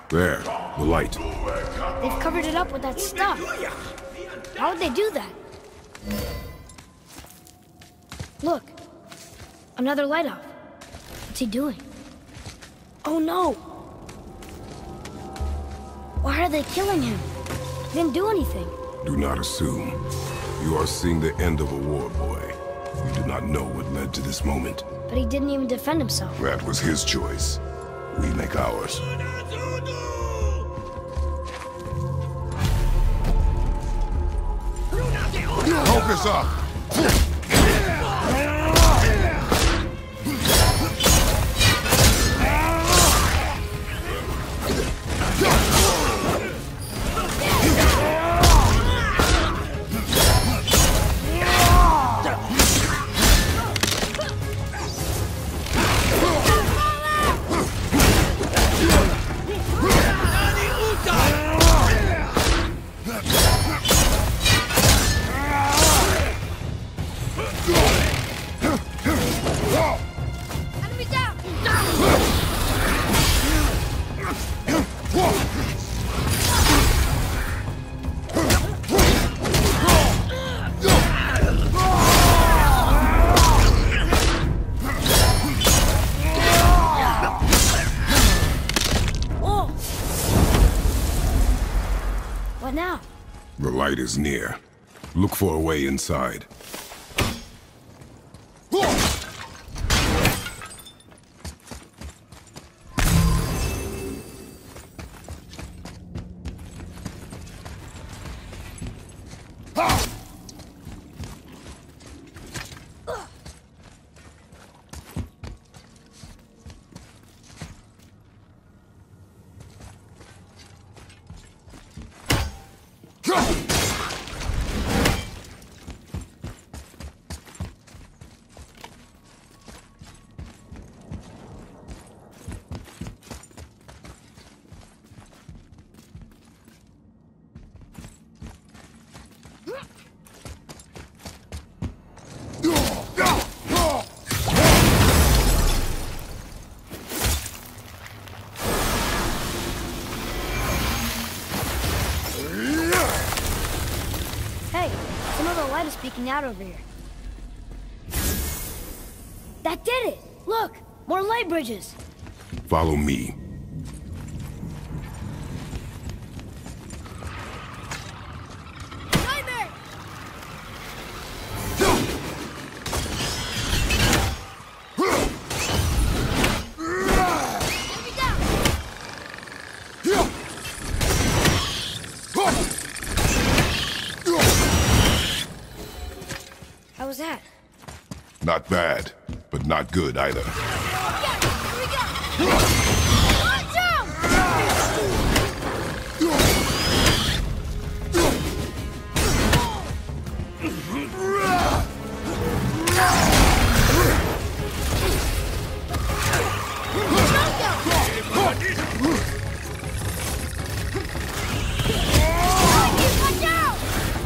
There, the light. They've covered it up with that stuff. How would they do that? Look. Another light off. What's he doing? Oh no! Why are they killing him? He didn't do anything. Do not assume. You are seeing the end of a war, boy. You do not know what led to this moment. But he didn't even defend himself. That was his choice. We make ours. Focus up! What now? The light is near. Look for a way inside. Hey, some of the light is peeking out over here. That did it! Look! More light bridges! Follow me. Nightmare! Enemy down! How was that? Not bad, but not good either. Here we go! Watch out! Watch out!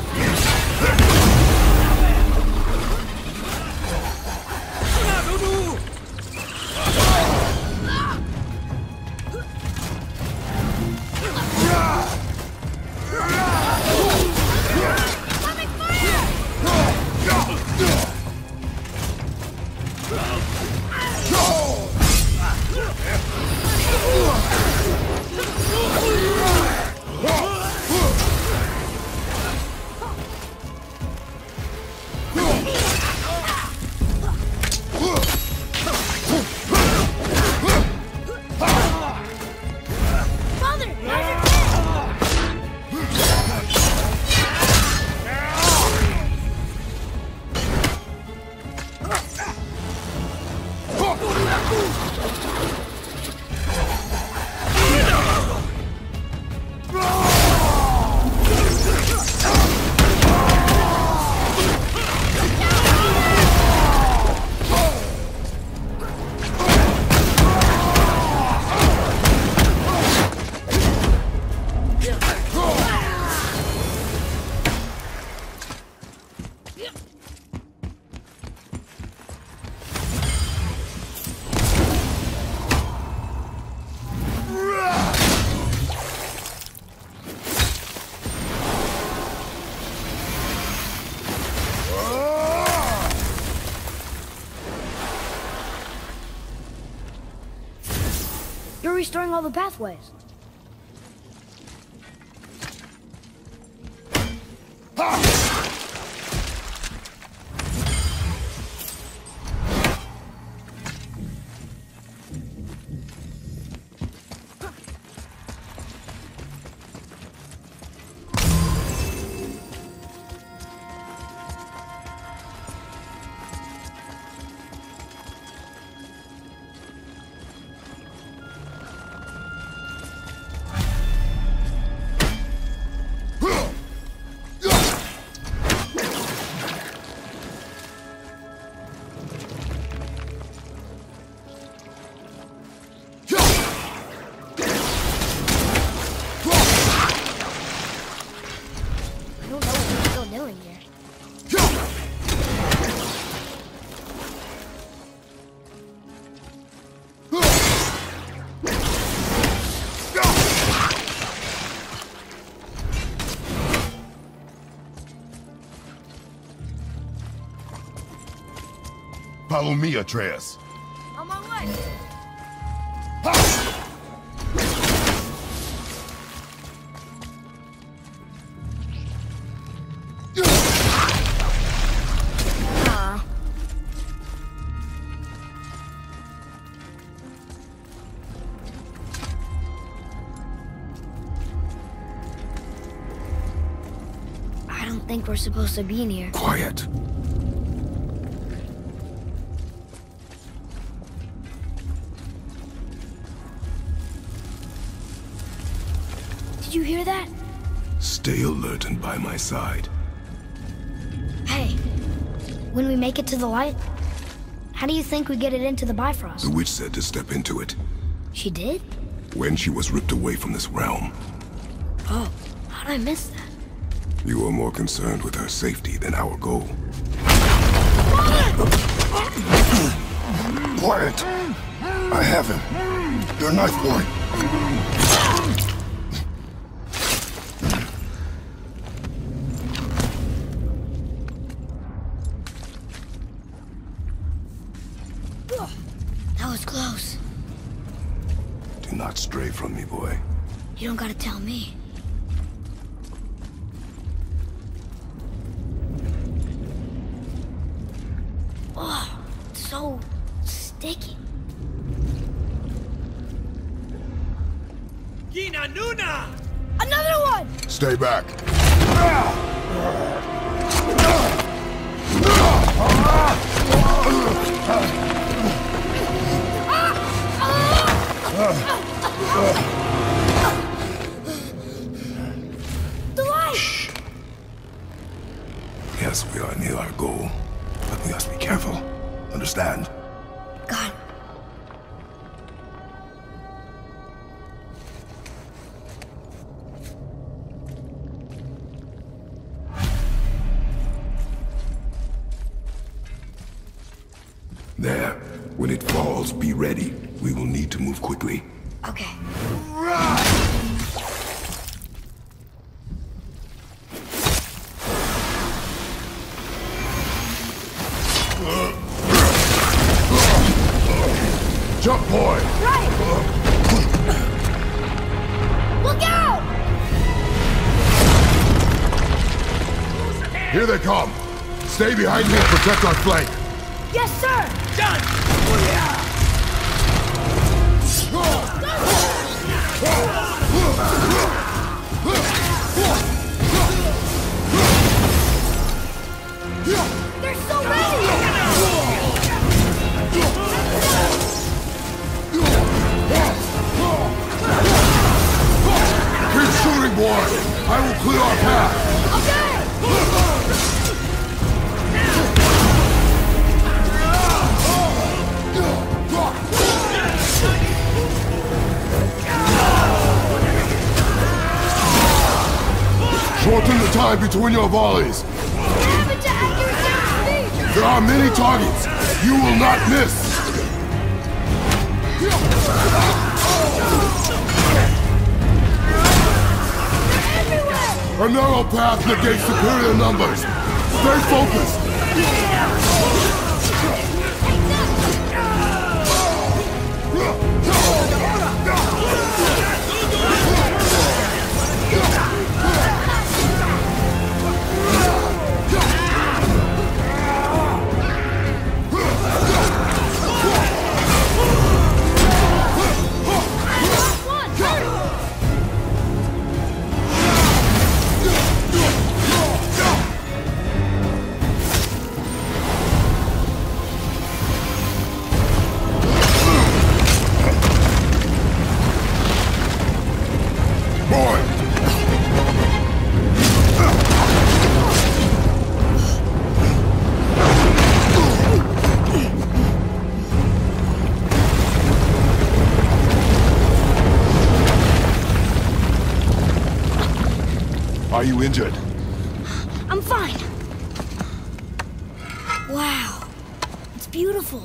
Coming fire! Father, how's your kid? restoring all the pathways. Follow me, Atreus. On my way. I don't think we're supposed to be in here. Quiet. Did you hear that? Stay alert and by my side. Hey, when we make it to the light, how do you think we get it into the Bifrost? The witch said to step into it. She did? When she was ripped away from this realm. Oh, how'd I miss that? You are more concerned with her safety than our goal. Quiet! I have him. Your knife boy. That was close. Do not stray from me, boy. You don't gotta tell me. Oh, it's so sticky. Gina Nuna! Another one! Stay back. The light! Yes, we are near our goal, but we must be careful. Understand? God. There. When it falls, be ready. We will need to move quickly. Okay. Jump, boy! Right! Look out! Here they come! Stay behind me and protect our flank! Yes, sir! Done! They're so ready! Keep shooting, boy! I will clear our path! Okay! Shorten the time between your volleys! Damage to accuracy and speed! There are many targets! You will not miss! Everywhere! A narrow path negates superior numbers! Stay focused! you injured? I'm fine. Wow. It's beautiful.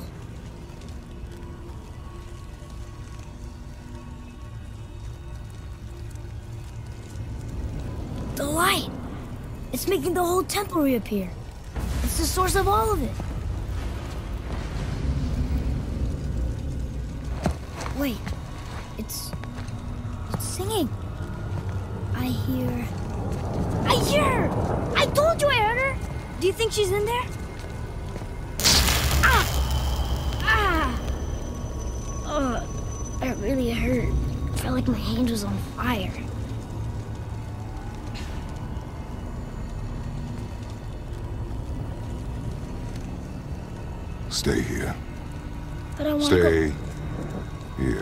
The light. It's making the whole temple reappear. It's the source of all of it. Wait. It's singing. I hear her! I told you I heard her! Do you think she's in there? That really hurt. I felt like my hand was on fire. Stay here. But I want to Stay here.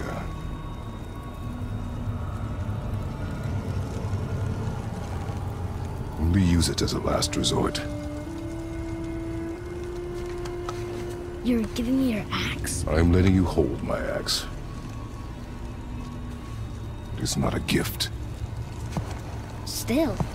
Only use it as a last resort. You're giving me your axe? I'm letting you hold my axe. It is not a gift. Still.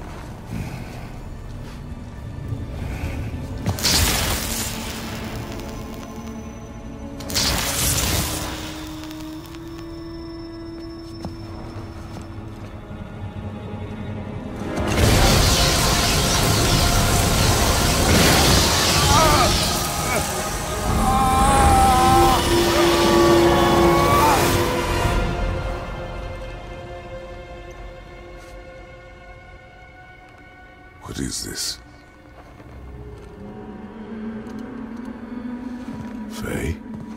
What is this? Faye?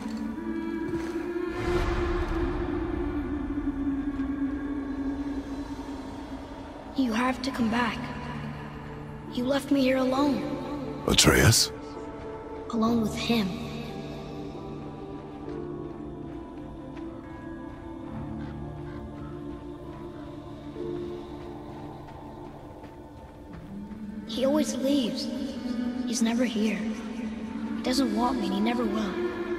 You have to come back. You left me here alone. Atreus? Alone with him. He always leaves. He's never here. He doesn't want me and he never will.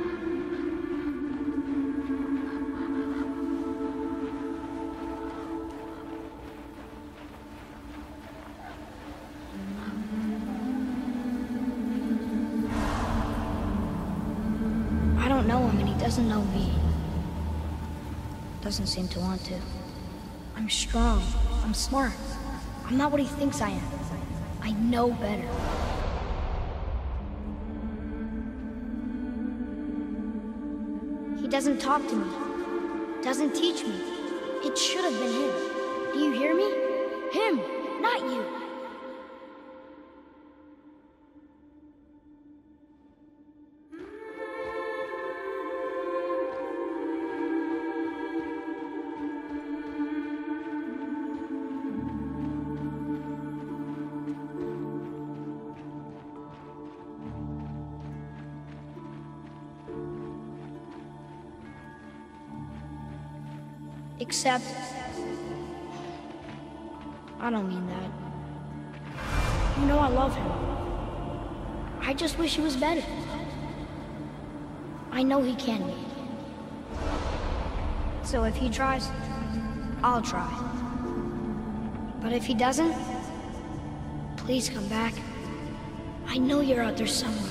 I don't know him and he doesn't know me. Doesn't seem to want to. I'm strong. I'm smart. I'm not what he thinks I am. I know better. He doesn't talk to me. Doesn't teach me. It should have been him. Do you hear me? Him, not you. Except, I don't mean that. You know I love him. I just wish he was better. I know he can be. So if he tries, I'll try. But if he doesn't, please come back. I know you're out there somewhere.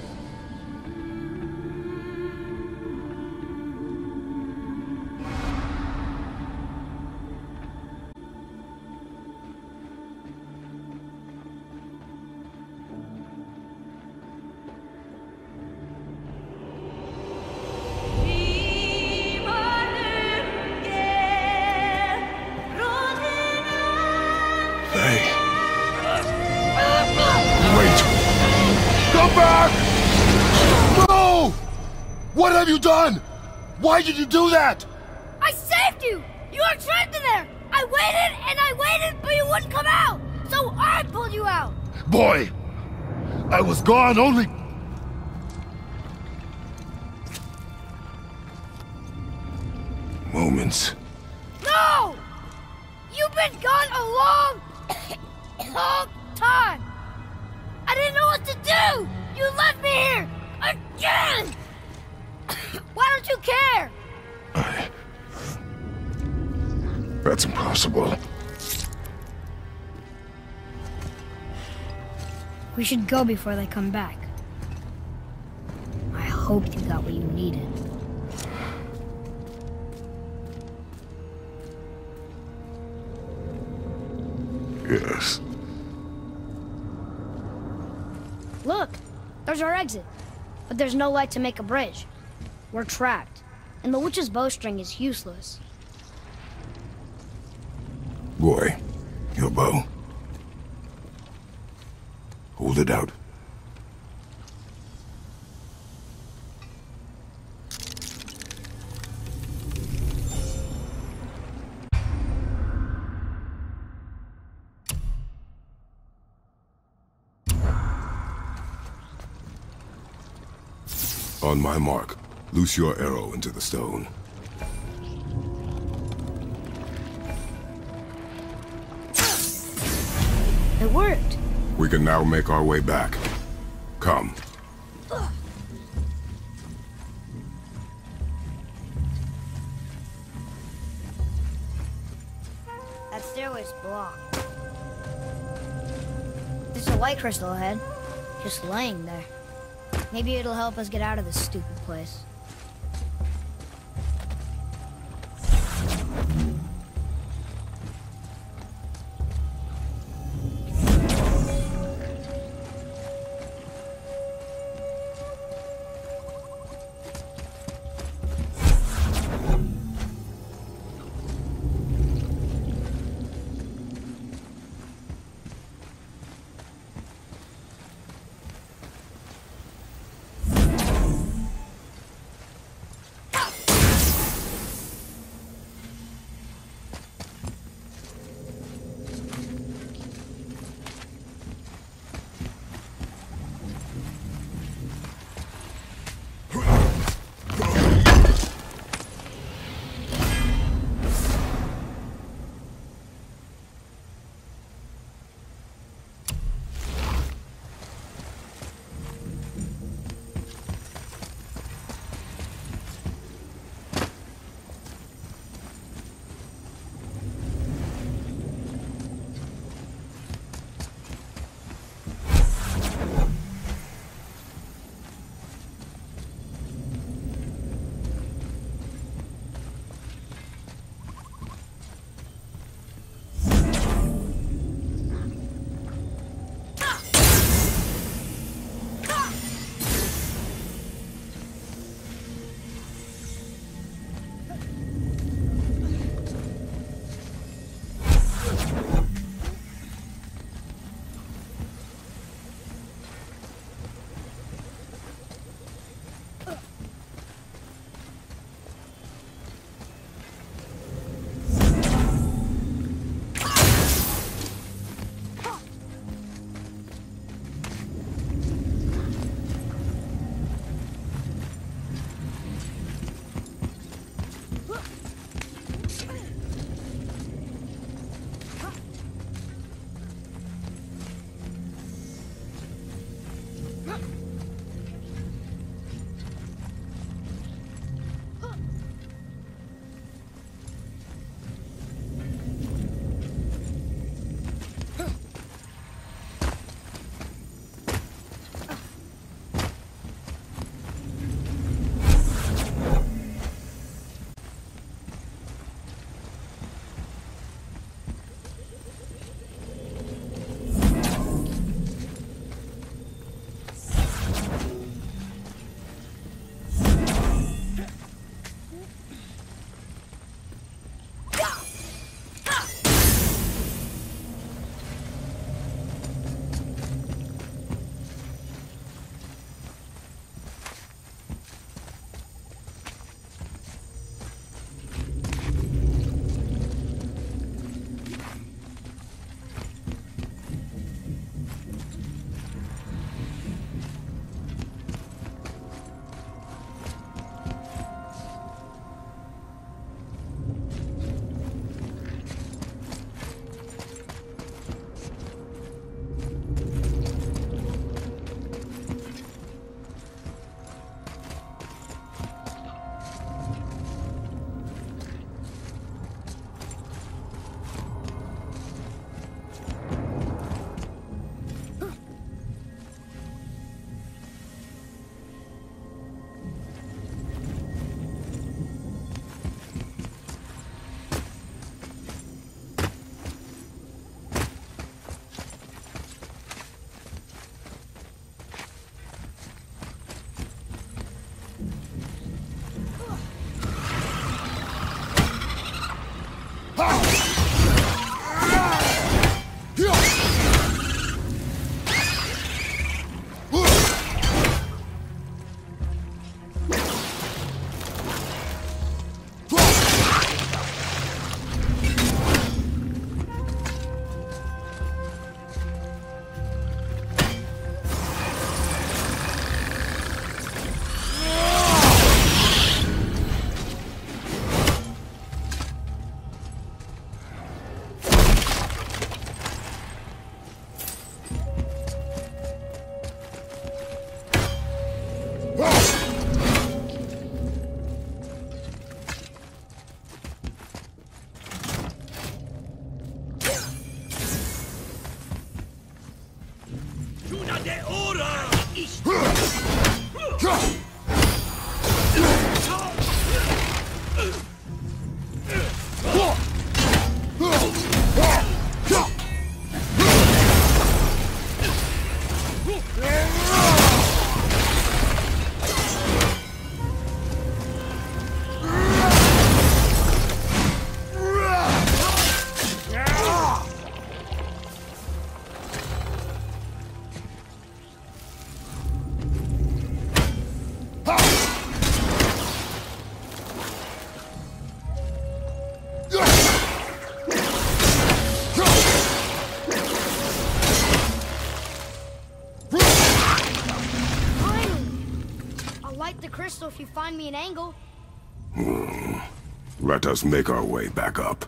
What have you done? Why did you do that? I saved you! You were trapped in there! I waited and I waited, but you wouldn't come out! So I pulled you out! Boy, I was gone only... moments. No! You've been gone a long, long time! I didn't know what to do! You left me here! Again! Why don't you care? That's impossible. We should go before they come back. I hope you got what you needed. Yes. Look, there's our exit. But there's no light to make a bridge. We're trapped, and the witch's bowstring is useless. Boy, your bow. Hold it out. On my mark, loose your arrow into the stone. It worked. We can now make our way back. Come. That stairway's blocked. There's a light crystal ahead, just laying there. Maybe it'll help us get out of this stupid place. So if you find me an angle. Let us make our way back up.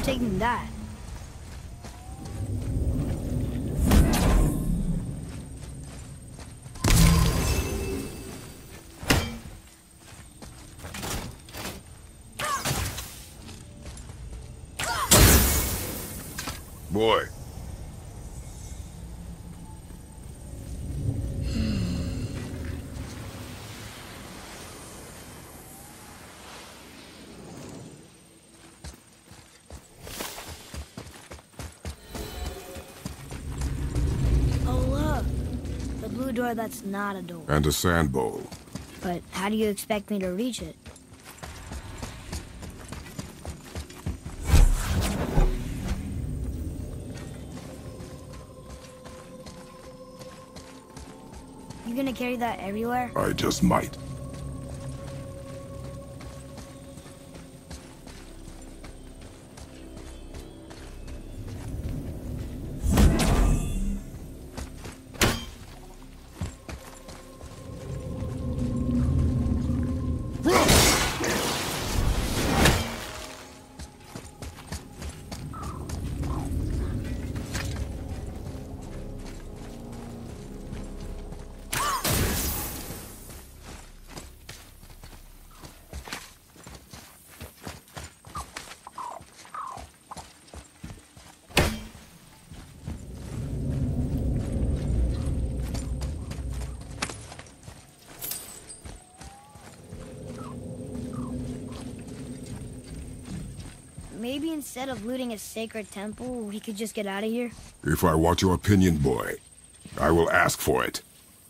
taking that? Boy. Oh, look. The blue door that's not a door. And a sand bowl. But how do you expect me to reach it? You gonna carry that everywhere? I just might. Maybe instead of looting a sacred temple, we could just get out of here? If I want your opinion, boy, I will ask for it.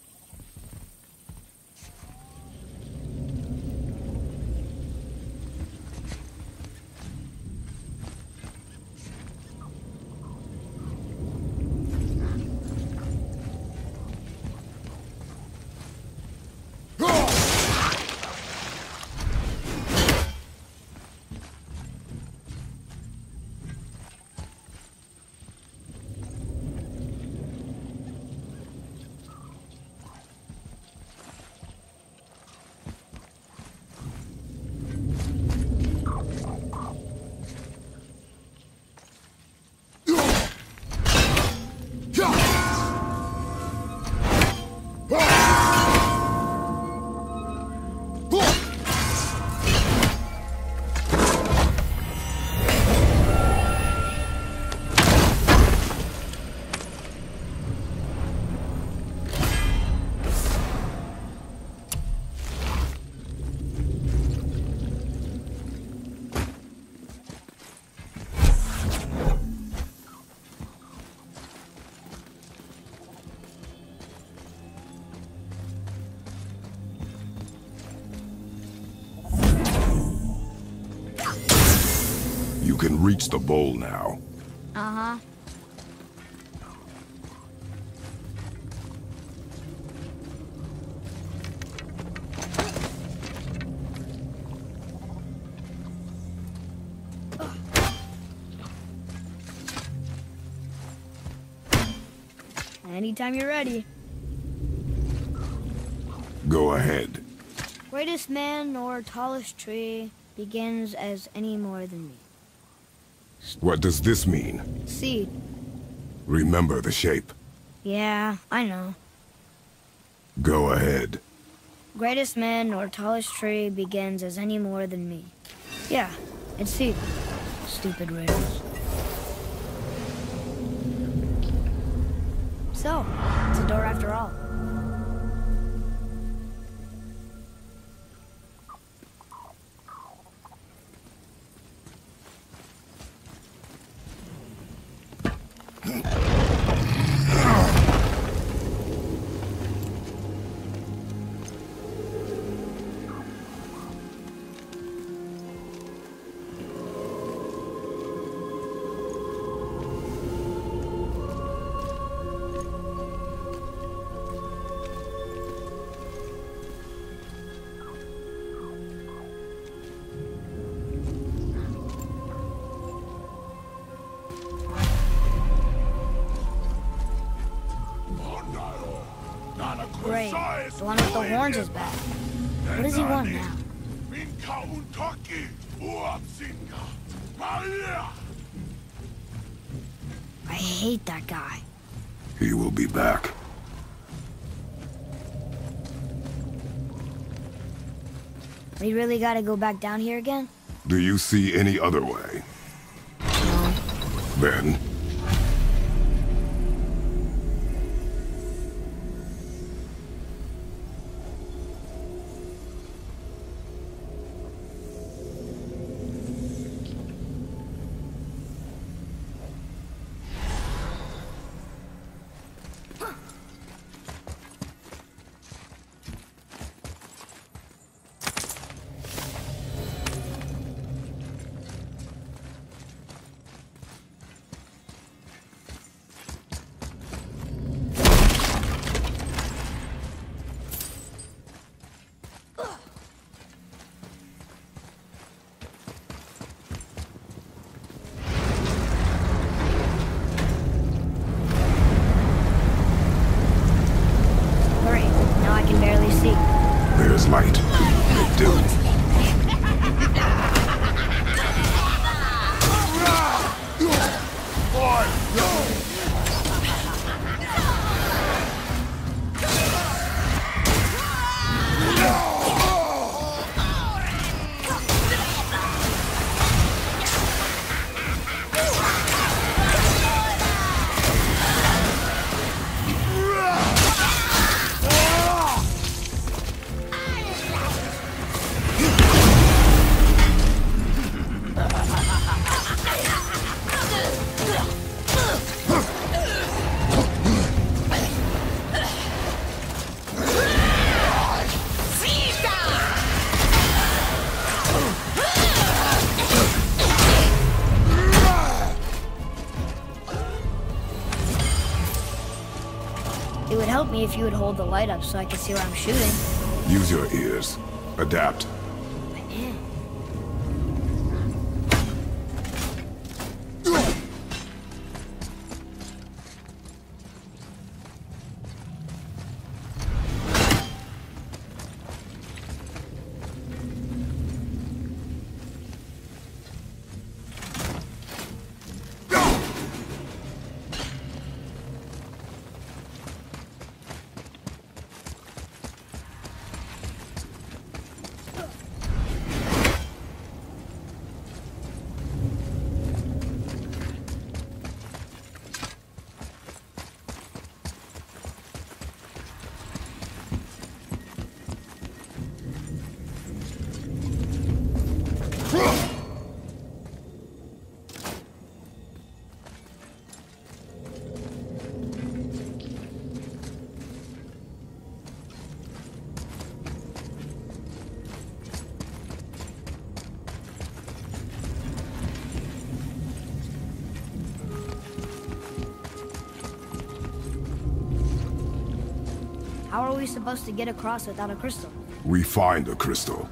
You can reach the bowl now. Uh-huh. Anytime you're ready. Go ahead. Greatest man or tallest tree begins as any more than me. What does this mean? Seed. Remember the shape. Yeah, I know. Go ahead. Greatest man or tallest tree begins as any more than me. Yeah, it's seed. Stupid riddles. So, it's a door after all. Great. The one with the horns is back. What does he want now? I hate that guy. He will be back. We really gotta go back down here again? Do you see any other way? No. Then... There's light. Make do. It would help me if you would hold the light up so I could see where I'm shooting. Use your ears. Adapt. How are we supposed to get across without a crystal? We find a crystal.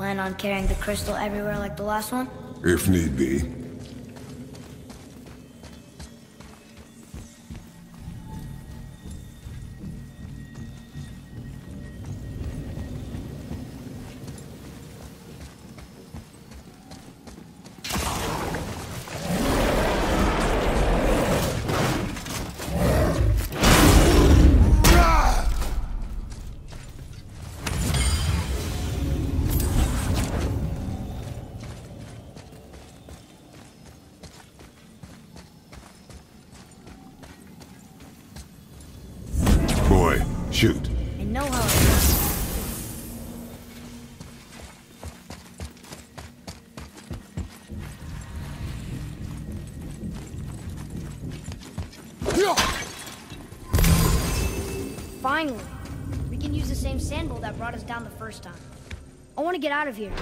Plan on carrying the crystal everywhere like the last one? If need be. Boy, shoot. I know how it works. Finally! We can use the same sand bowl that brought us down the first time. I want to get out of here.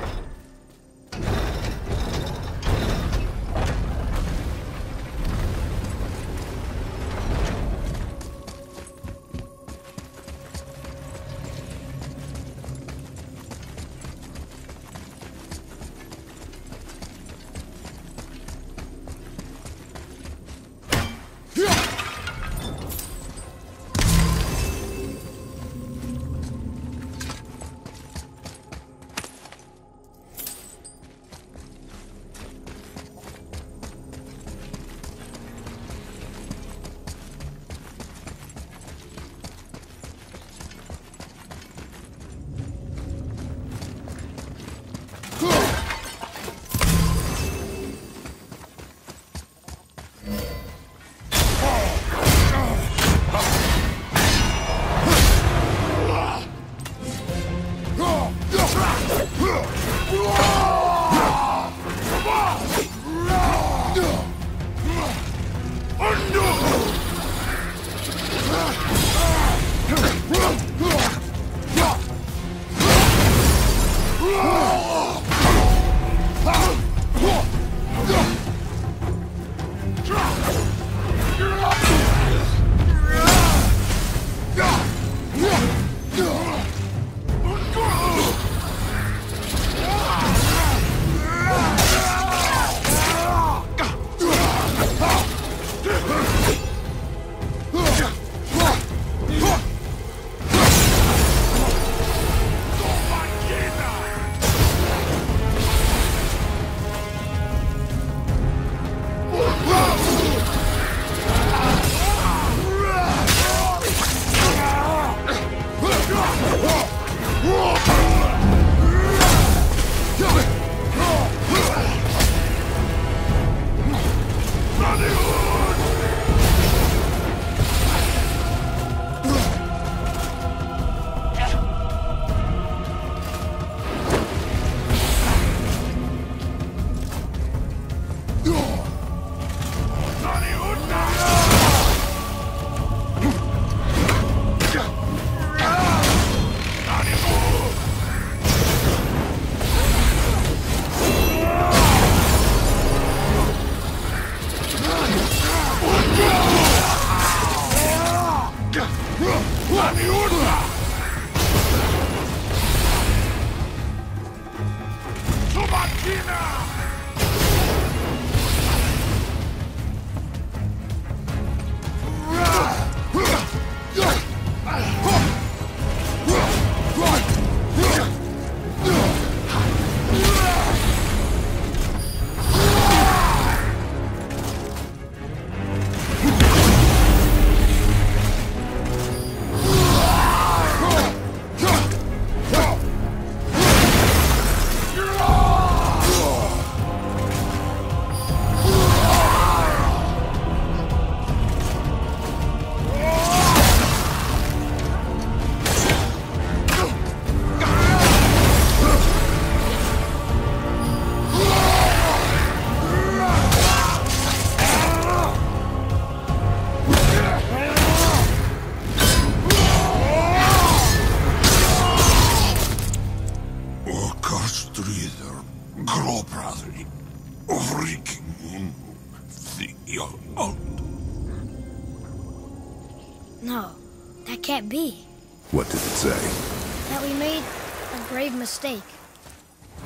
No, that can't be. What did it say? That we made a grave mistake.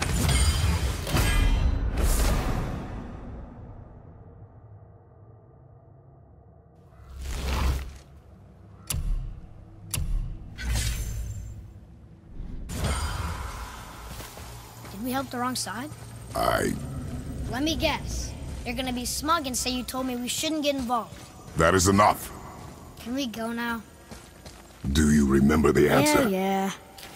Did we help the wrong side? Let me guess. You're gonna be smug and say you told me we shouldn't get involved. That is enough. Can we go now? Do you remember the answer? Yeah.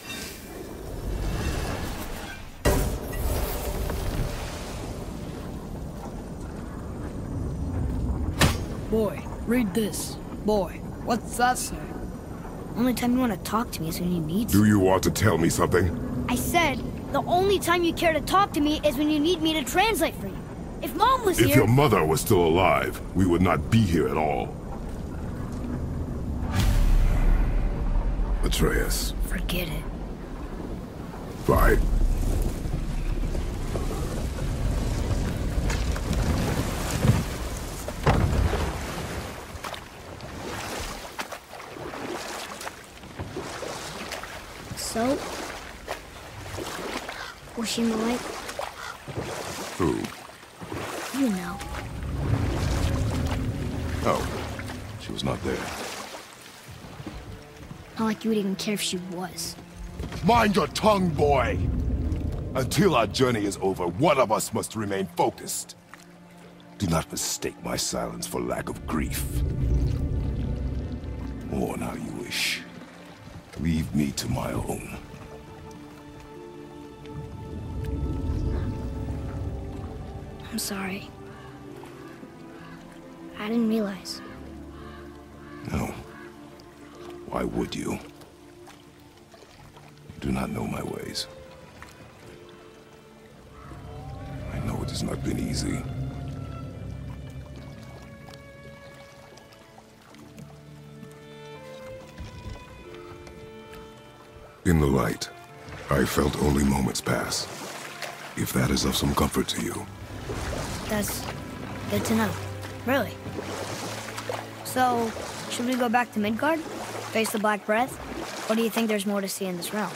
Boy, read this. Boy, what's that say? Only time you want to talk to me is when you need to. Do you want to tell me something? I said, the only time you care to talk to me is when you need me to translate for you. If Mom was here... If your mother was still alive, we would not be here at all. Atreus. Forget it. Fine. So? Was she in the light? Who? You know. Oh. She was not there. Not like you would even care if she was. Mind your tongue, boy! Until our journey is over, one of us must remain focused. Do not mistake my silence for lack of grief. Mourn how you wish. Leave me to my own. I'm sorry. I didn't realize. No. Why would you? You do not know my ways. I know it has not been easy. In the light, I felt only moments pass. If that is of some comfort to you. That's good to know. Really. So, should we go back to Midgard? Face the Black Breath? Or do you think there's more to see in this realm?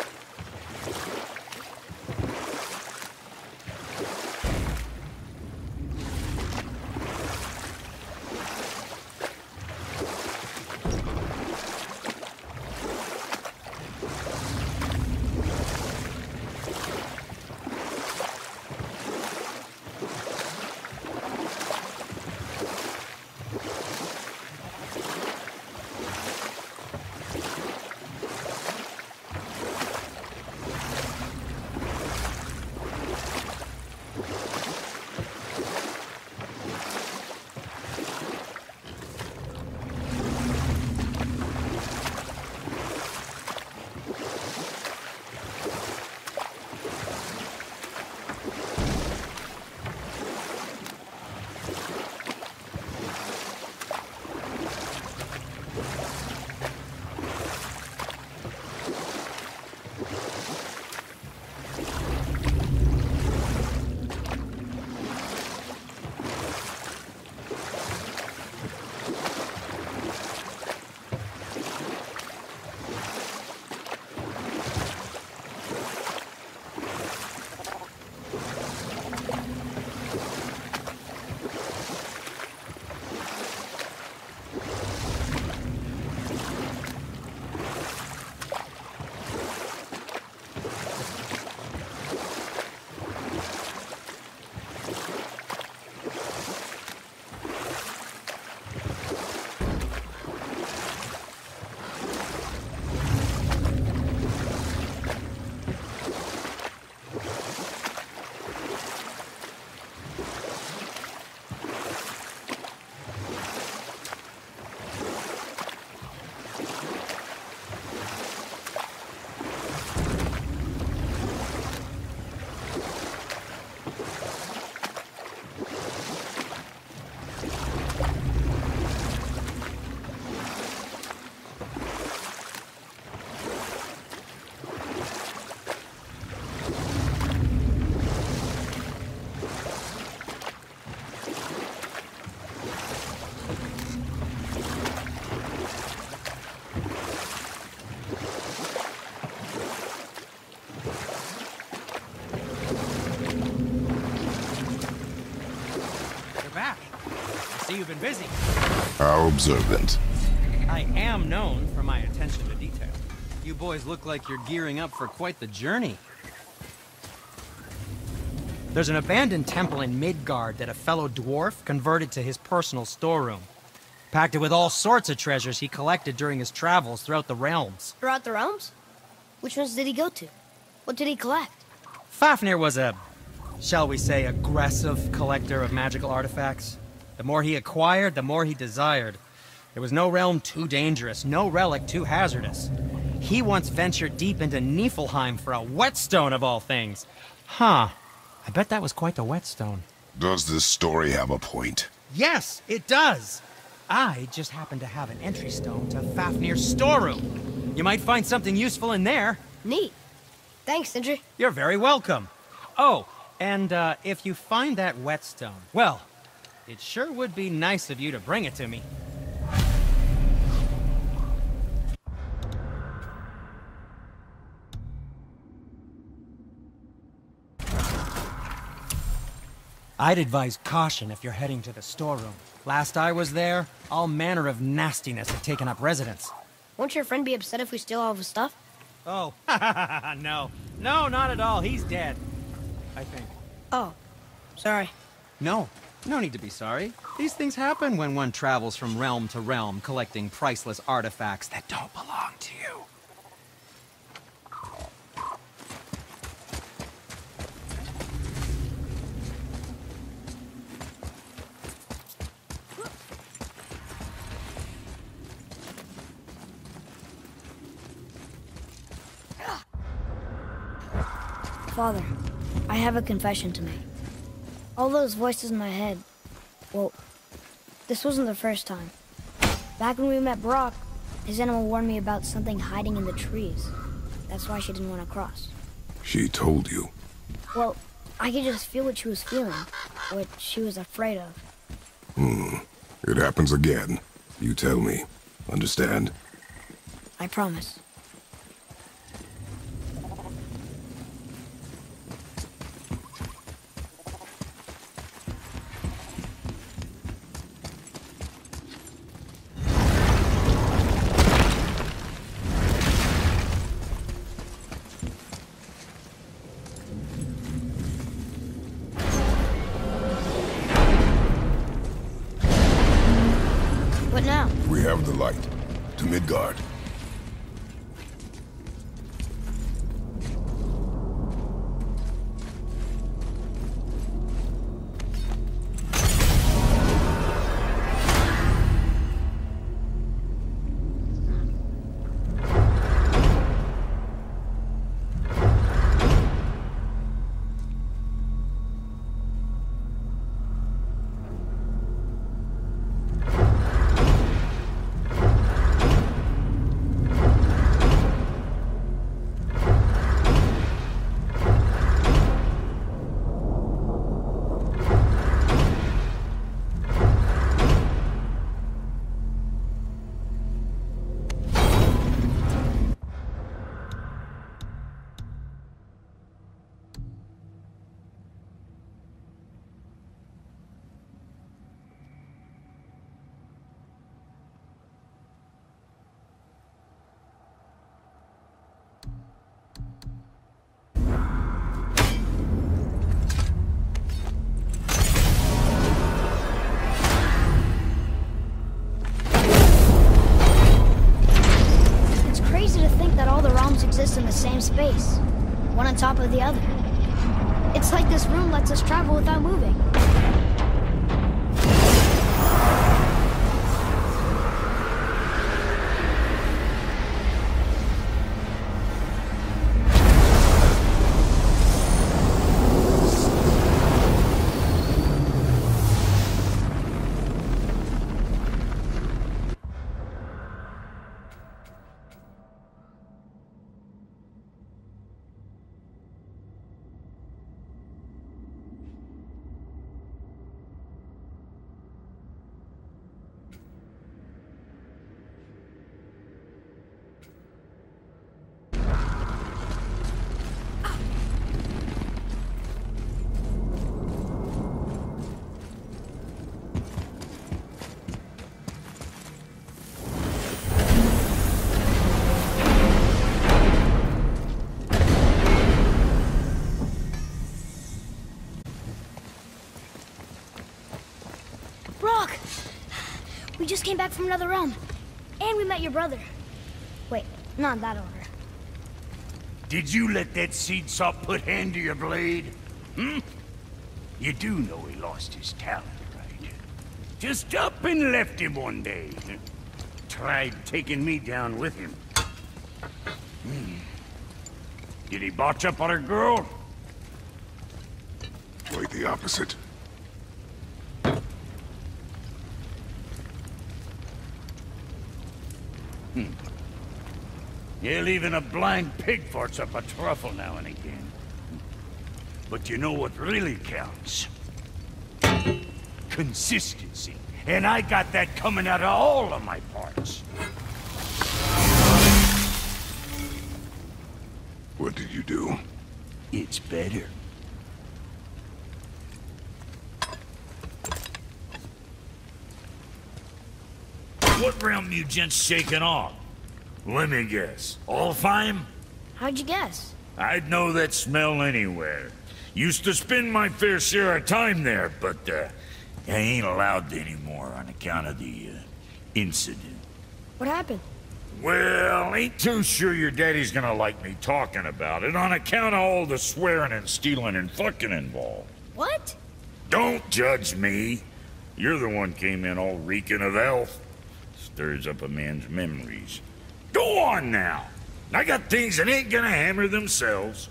You've been busy. How observant. I am known for my attention to detail. You boys look like you're gearing up for quite the journey. There's an abandoned temple in Midgard that a fellow dwarf converted to his personal storeroom. Packed it with all sorts of treasures he collected during his travels throughout the realms. Throughout the realms? Which ones did he go to? What did he collect? Fafnir was a, shall we say, aggressive collector of magical artifacts. The more he acquired, the more he desired. There was no realm too dangerous, no relic too hazardous. He once ventured deep into Niflheim for a whetstone of all things. Huh. I bet that was quite the whetstone. Does this story have a point? Yes, it does. I just happen to have an entry stone to Fafnir's storeroom. You might find something useful in there. Neat. Thanks, Sindri. You're very welcome. Oh, and if you find that whetstone, well, it sure would be nice of you to bring it to me. I'd advise caution if you're heading to the storeroom. Last I was there, all manner of nastiness had taken up residence. Won't your friend be upset if we steal all of his stuff? Oh, no. No, not at all. He's dead. I think. Oh, sorry. No need to be sorry. These things happen when one travels from realm to realm, collecting priceless artifacts that don't belong to you. Father, I have a confession to make. All those voices in my head, well, this wasn't the first time. Back when we met Brock, his animal warned me about something hiding in the trees. That's why she didn't want to cross. She told you. Well, I could just feel what she was feeling, what she was afraid of. It happens again. You tell me. Understand? I promise. What now? We have the light. To Midgard. Exist in the same space, one on top of the other. It's like this room lets us travel without moving. came back from another realm. And we met your brother. Wait, not in that order. Did you let that seed sop put hand to your blade? Hmm? You do know he lost his talent, right? Just up and left him one day. Tried taking me down with him. Did he botch up on a girl? Quite the opposite. Hell, even a blind pig farts up a truffle now and again. But you know what really counts? Consistency. And I got that coming out of all of my parts. What did you do? It's better. What realm you gents shaking off? Let me guess. Alfheim? How'd you guess? I'd know that smell anywhere. Used to spend my fair share of time there, but I ain't allowed to anymore on account of the incident. What happened? Well, ain't too sure your daddy's gonna like me talking about it on account of all the swearing and stealing and fucking involved. What? Don't judge me. You're the one came in all reeking of elf. Stirs up a man's memories. Go on now. I got things that ain't gonna hammer themselves.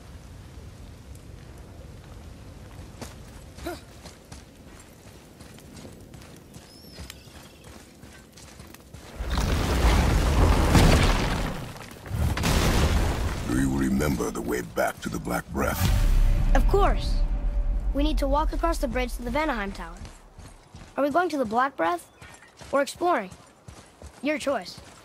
Do you remember the way back to the Black Breath? Of course. We need to walk across the bridge to the Vanaheim Tower. Are we going to the Black Breath? Or exploring? Your choice.